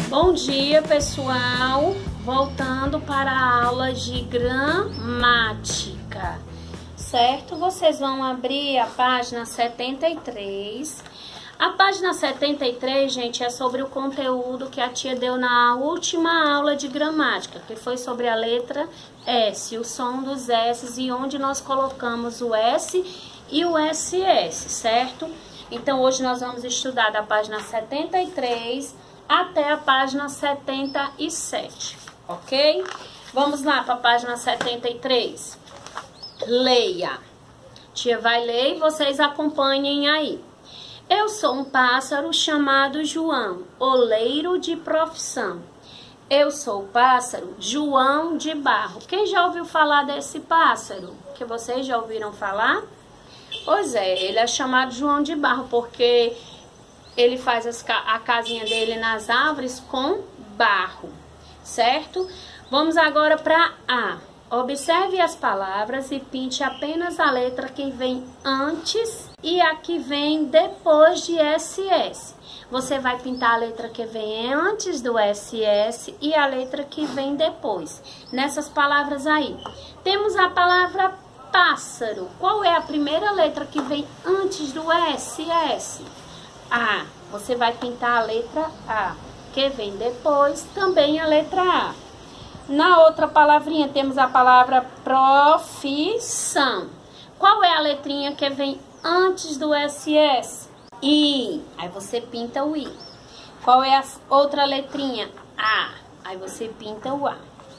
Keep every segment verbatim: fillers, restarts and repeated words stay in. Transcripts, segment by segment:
Bom dia, pessoal! Voltando para a aula de gramática, certo? Vocês vão abrir a página setenta e três. A página setenta e três, gente, é sobre o conteúdo que a tia deu na última aula de gramática, que foi sobre a letra S, o som dos S e onde nós colocamos o S e o S S, certo? Então, hoje nós vamos estudar da página setenta e três até a página setenta e sete, ok? Vamos lá para a página setenta e três. Leia. Tia vai ler e vocês acompanhem aí. Eu sou um pássaro chamado João, oleiro de profissão. Eu sou o pássaro João de Barro. Quem já ouviu falar desse pássaro? Que vocês já ouviram falar? Pois é, ele é chamado João de Barro porque ele faz as, a casinha dele nas árvores com barro, certo? Vamos agora para A. Observe as palavras e pinte apenas a letra que vem antes e a que vem depois de S S. Você vai pintar a letra que vem antes do S S e a letra que vem depois. Nessas palavras aí. Temos a palavra pássaro. Qual é a primeira letra que vem antes do S S? A. Você vai pintar a letra A, que vem depois também a letra A. Na outra palavrinha temos a palavra profissão. Qual é a letrinha que vem antes do S S? I. Aí você pinta o I. Qual é a outra letrinha? A. Aí você pinta o A.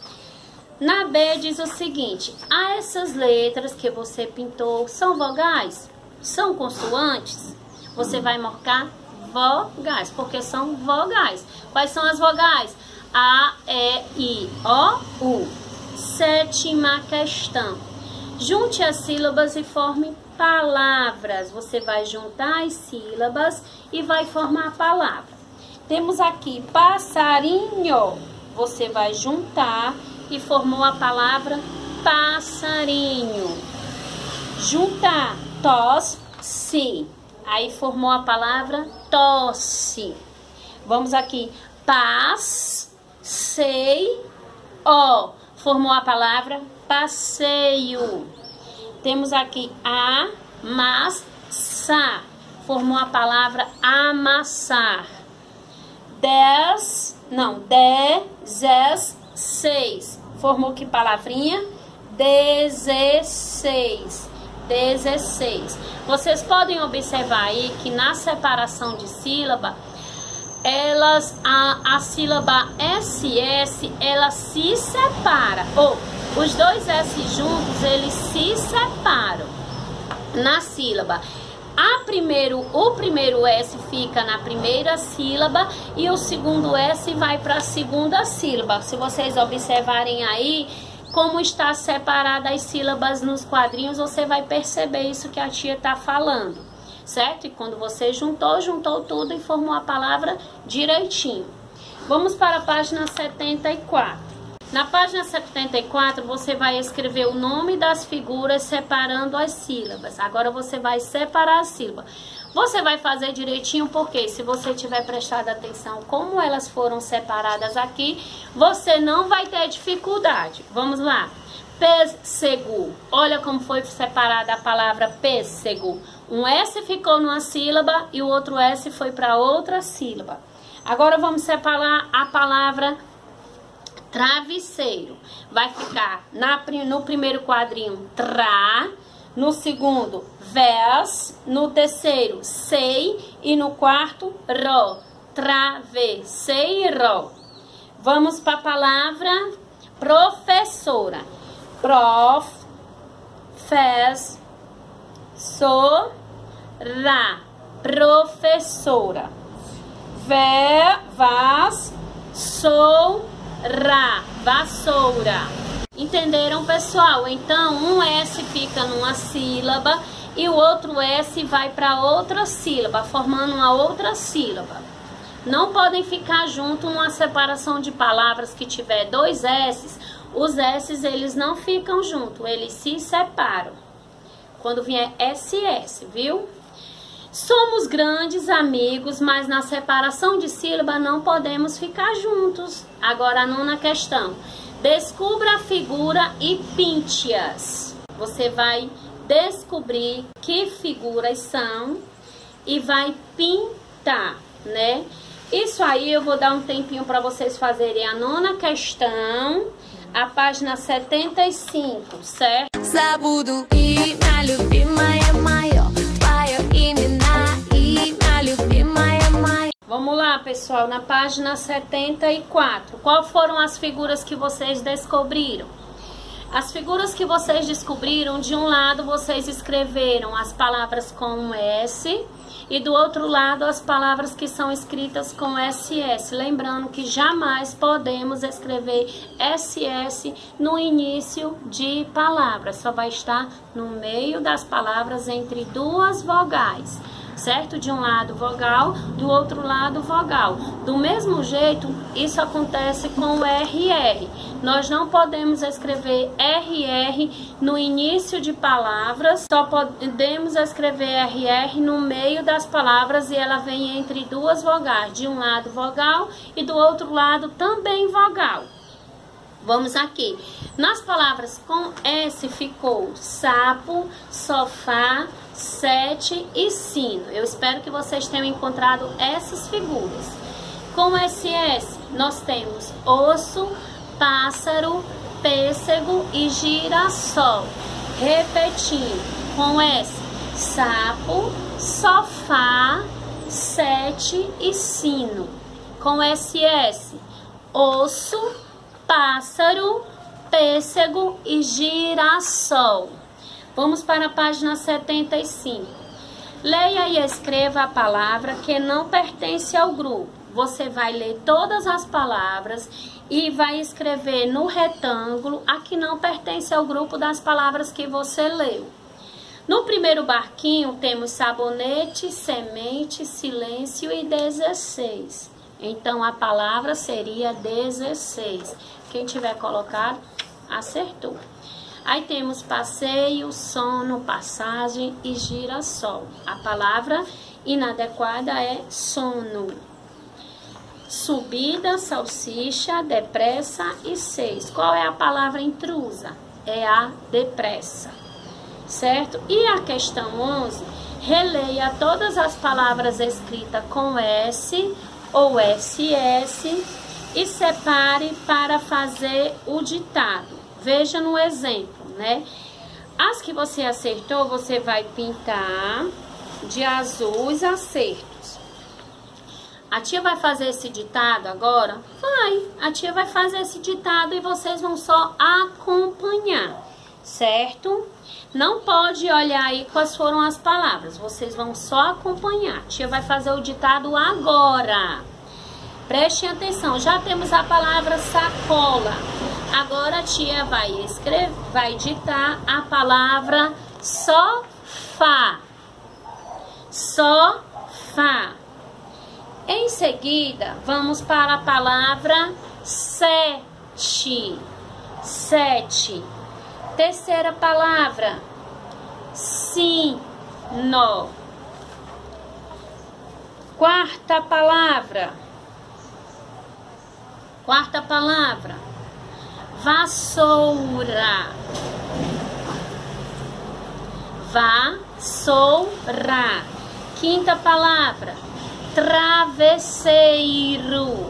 Na B diz o seguinte: ah, essas letras que você pintou são vogais? São consoantes? Você vai marcar vogais, porque são vogais. Quais são as vogais? A, E, I, O, U. Sétima questão. Junte as sílabas e forme palavras. Você vai juntar as sílabas e vai formar a palavra. Temos aqui passarinho. Você vai juntar e formou a palavra passarinho. Juntar tosse. Aí formou a palavra tosse. Vamos aqui. Paz, sei, ó. Formou a palavra passeio. Temos aqui amassar. Formou a palavra amassar. Dez, não, dezesseis. Formou que palavrinha? Dezesseis. dezesseis. Vocês podem observar aí que na separação de sílaba, elas, a, a sílaba S S, ela se separa. Ou os dois S juntos, eles se separam na sílaba. A primeiro, o primeiro S fica na primeira sílaba e o segundo S vai para a segunda sílaba. Se vocês observarem aí como está separada as sílabas nos quadrinhos, você vai perceber isso que a tia está falando, certo? E quando você juntou, juntou tudo e formou a palavra direitinho. Vamos para a página setenta e quatro. Na página setenta e quatro, você vai escrever o nome das figuras separando as sílabas. Agora você vai separar a sílaba. Você vai fazer direitinho porque se você tiver prestado atenção como elas foram separadas aqui, você não vai ter dificuldade. Vamos lá. Pêssego. Olha como foi separada a palavra pêssego. Um S ficou numa sílaba e o outro S foi para outra sílaba. Agora vamos separar a palavra travesseiro. Vai ficar na, no primeiro quadrinho tra, no segundo vers, no terceiro sei e no quarto ro. Travesseiro. Vamos para a palavra professora. Prof, fez, so, ra. Professora. Ve, vas, sou, ra. Vassoura. Entenderam, pessoal? Então, um S fica numa sílaba e o outro S vai para outra sílaba, formando uma outra sílaba. Não podem ficar junto numa separação de palavras que tiver dois S's. Os S's, eles não ficam juntos, eles se separam. Quando vier S S, viu? Somos grandes amigos, mas na separação de sílaba não podemos ficar juntos. Agora a nona questão. Descubra a figura e pinte-as. Você vai descobrir que figuras são e vai pintar, né? Isso aí eu vou dar um tempinho para vocês fazerem a nona questão, a página setenta e cinco, certo? Vamos lá, pessoal, na página setenta e quatro. Qual foram as figuras que vocês descobriram? As figuras que vocês descobriram, de um lado vocês escreveram as palavras com S e do outro lado as palavras que são escritas com S S. Lembrando que jamais podemos escrever S S no início de palavras, só vai estar no meio das palavras entre duas vogais. Certo? De um lado vogal, do outro lado vogal. Do mesmo jeito, isso acontece com o R R. Nós não podemos escrever R R no início de palavras, só podemos escrever R R no meio das palavras e ela vem entre duas vogais. De um lado vogal e do outro lado também vogal. Vamos aqui. Nas palavras com S ficou sapo, sofá, sete e sino. Eu espero que vocês tenham encontrado essas figuras. Com S S nós temos osso, pássaro, pêssego e girassol. Repetindo. Com S, sapo, sofá, sete e sino. Com S S, osso, pássaro, pêssego e girassol. Vamos para a página setenta e cinco. Leia e escreva a palavra que não pertence ao grupo. Você vai ler todas as palavras e vai escrever no retângulo a que não pertence ao grupo das palavras que você leu. No primeiro barquinho temos sabonete, semente, silêncio e dezesseis. Então a palavra seria dezesseis. Quem tiver colocado, acertou. Aí temos passeio, sono, passagem e girassol. A palavra inadequada é sono. Subida, salsicha, depressa e seis. Qual é a palavra intrusa? É a depressa. Certo? E a questão onze, releia todas as palavras escritas com S ou S S e separe para fazer o ditado. Veja no exemplo, né? As que você acertou, você vai pintar de azul os acertos. A tia vai fazer esse ditado agora? Vai. A tia vai fazer esse ditado e vocês vão só acompanhar, certo? Não pode olhar aí quais foram as palavras. Vocês vão só acompanhar. A tia vai fazer o ditado agora. Prestem atenção. Já temos a palavra sacola. Agora a tia vai escrever, vai ditar a palavra sofá. Sofá. Em seguida, vamos para a palavra sete. Sete. Terceira palavra, sino. Quarta palavra. Quarta palavra, vassoura. Vassoura. Quinta palavra, travesseiro.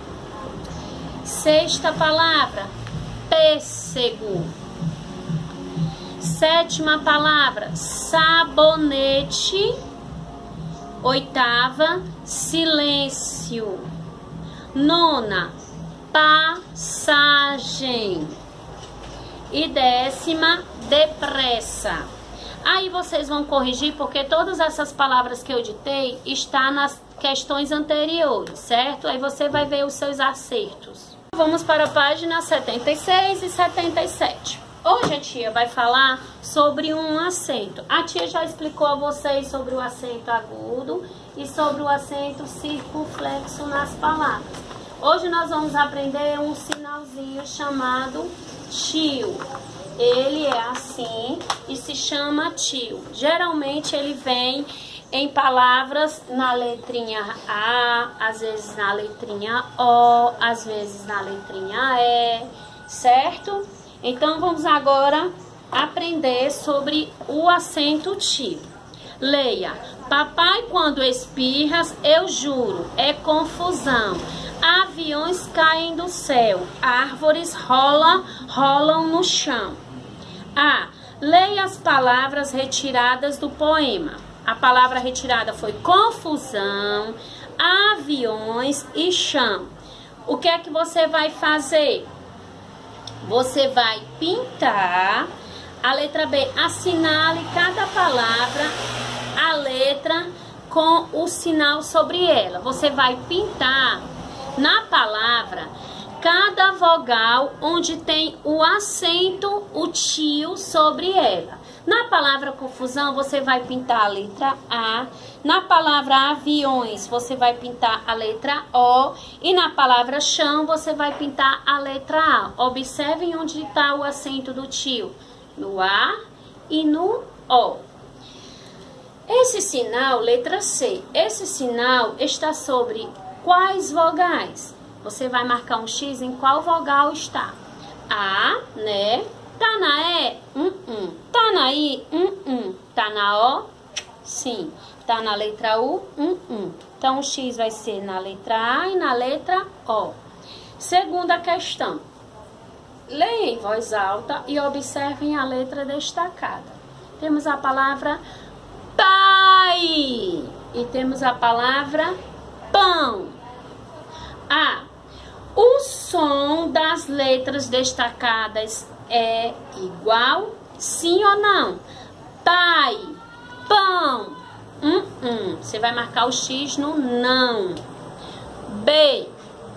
Sexta palavra, pêssego. Sétima palavra, sabonete. Oitava, silêncio. Nona, passagem. E décima, depressa. Aí vocês vão corrigir porque todas essas palavras que eu ditei estão nas questões anteriores, certo? Aí você vai ver os seus acertos. Vamos para a página setenta e seis e setenta e sete. Hoje a tia vai falar sobre um acento. A tia já explicou a vocês sobre o acento agudo e sobre o acento circunflexo nas palavras. Hoje nós vamos aprender um sinalzinho chamado tio. Ele é assim e se chama tio. Geralmente ele vem em palavras na letrinha A, às vezes na letrinha O, às vezes na letrinha E, certo? Então, vamos agora aprender sobre o acento tio. Leia. Papai, quando espirras, eu juro, é confusão. Aviões caem do céu, árvores rolam, rolam no chão. A. Leia as palavras retiradas do poema. A palavra retirada foi confusão, aviões e chão. O que é que você vai fazer? Você vai pintar. A letra B, assinale cada palavra, a letra com o sinal sobre ela. Você vai pintar na palavra cada vogal onde tem o acento, o tio sobre ela. Na palavra confusão, você vai pintar a letra A. Na palavra aviões, você vai pintar a letra O. E na palavra chão, você vai pintar a letra A. Observem onde está o acento do tio. No A e no O. Esse sinal, letra C, esse sinal está sobre quais vogais? Você vai marcar um X em qual vogal está. A, né? Tá na E? Hum, hum. Tá na I? Hum, hum. Tá na O? Sim. Tá na letra U? Hum, hum. Então, o X vai ser na letra A e na letra O. Segunda questão. Leia em voz alta e observem a letra destacada. Temos a palavra pai e temos a palavra pão. A. O som das letras destacadas é igual? Sim ou não? Pai, pão. Hum, hum. Você vai marcar o X no não. B.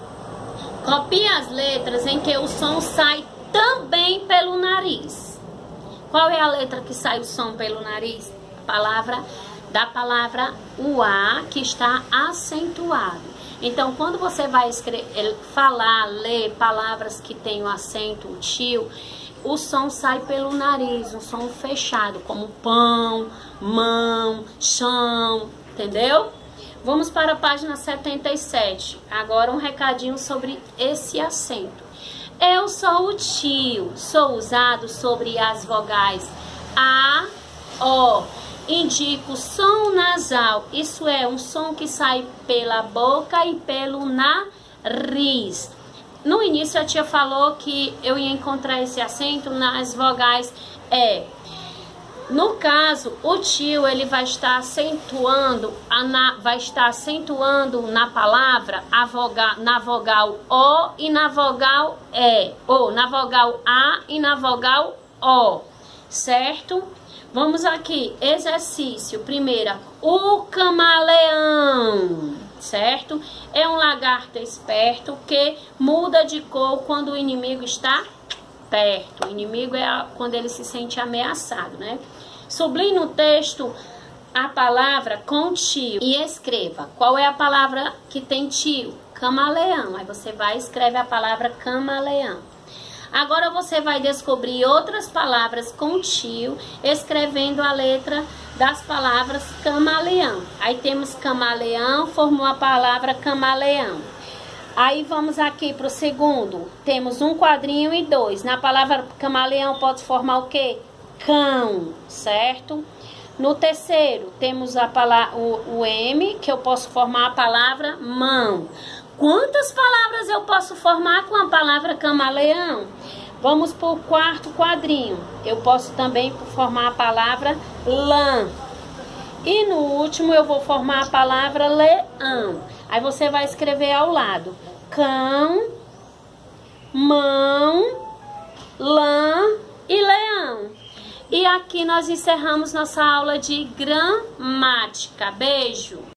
Copie as letras em que o som sai também pelo nariz. Qual é a letra que sai o som pelo nariz? A palavra, da palavra o A, que está acentuado. Então, quando você vai escrever, falar, ler palavras que têm o acento, o tio, o som sai pelo nariz, um som fechado, como pão, mão, chão, entendeu? Vamos para a página setenta e sete. Agora um recadinho sobre esse acento. Eu sou o tio, sou usado sobre as vogais A, O. Indico som nasal, isso é um som que sai pela boca e pelo nariz. No início a tia falou que eu ia encontrar esse acento nas vogais E. No caso, o tio ele vai estar acentuando, a na, vai estar acentuando na palavra a vogal, na vogal O e na vogal E, ou na vogal A e na vogal O, certo? Vamos aqui, exercício, primeira, o camaleão, certo? É um lagarto esperto que muda de cor quando o inimigo está perto. O inimigo é quando ele se sente ameaçado, né? Sublinhe no texto a palavra com tio e escreva qual é a palavra que tem tio. Camaleão. Aí você vai e escreve a palavra camaleão. Agora você vai descobrir outras palavras com tio, escrevendo a letra das palavras camaleão. Aí temos camaleão, formou a palavra camaleão. Aí vamos aqui para o segundo. Temos um quadrinho e dois. Na palavra camaleão pode formar o quê? Cão, certo? No terceiro, temos a palavra, o, o M, que eu posso formar a palavra mão. Quantas palavras eu posso formar com a palavra camaleão? Vamos para o quarto quadrinho. Eu posso também formar a palavra lã. E no último eu vou formar a palavra leão. Aí você vai escrever ao lado. Cão, mão, lã e leão. E aqui nós encerramos nossa aula de gramática. Beijo!